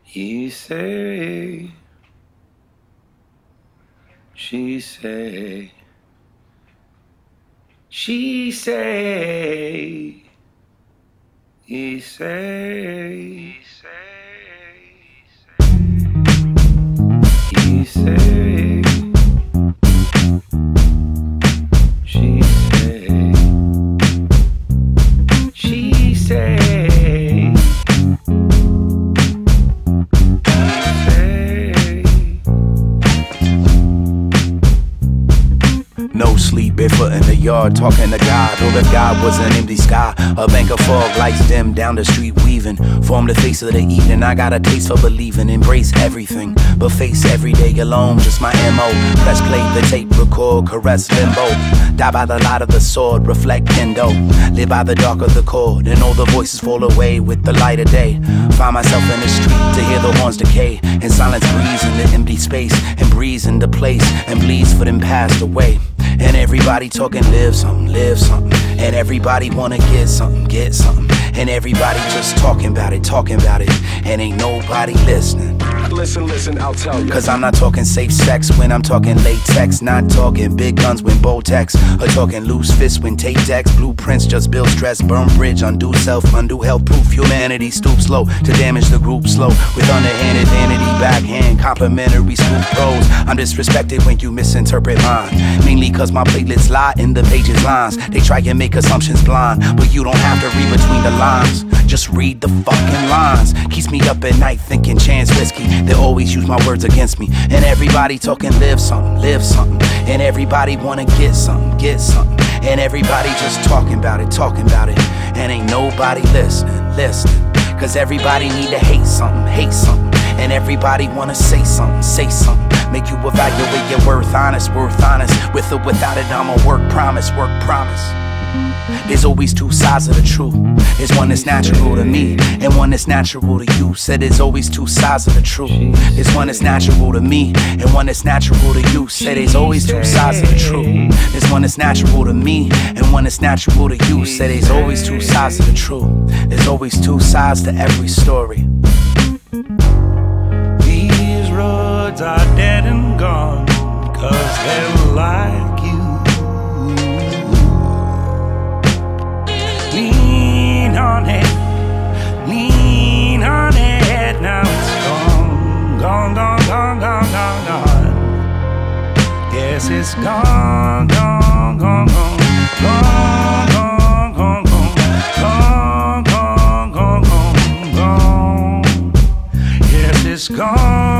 He say, she say, she say, he say, he say, she say, she say. No sleep, barefoot in the yard, talking to God. Or if God was an empty sky, a bank of fog, lights dim down the street weaving. Form the face of the evening, I got a taste for believing. Embrace everything, but face every day alone, just my M.O. Press play, the tape, record, caress limbo. Die by the light of the sword, reflect kendo. Live by the dark of the chord, and all the voices fall away with the light of day. Find myself in the street to hear the horns decay, and silence breeze in the empty space, and breeze into place, and bleeds for them passed away. And everybody talking live something, and everybody wanna get something, and everybody just talking about it, and ain't nobody listening. Listen, I'll tell you. Cause I'm not talking safe sex when I'm talking latex, not talking big guns when Botex, or talking loose fists when tape decks, blueprints just build stress, burn bridge, undo self, undo health proof. Humanity stoops low to damage the group slow, with underhanded vanity, backhand, complimentary scoop pros. I'm disrespected when you misinterpret mine, mainly cause my platelets lie in the pages lines. They try and make assumptions blind, but you don't have to read between the lines, just read the fucking lines. Keeps me up at night thinking chance risky, they always use my words against me. And everybody talking live something, and everybody wanna get something, and everybody just talking about it, and ain't nobody listening. Cause everybody need to hate something, and everybody wanna say something, make you evaluate your worth honest, with or without it I'ma work promise. There's always two sides of the truth. There's one that's natural to me, and one that's natural to you. Said there's always two sides of the truth. There's one that's natural to me, and one that's natural to you. Said there's always two sides of the truth. There's one that's natural to me, and one that's natural to you. Said there's always two sides of the truth. There's always two sides to every story. These roads are dead and gone, cause they're like you. Lean on it, now it's gone. Yes, it's gone. Yes, it's gone.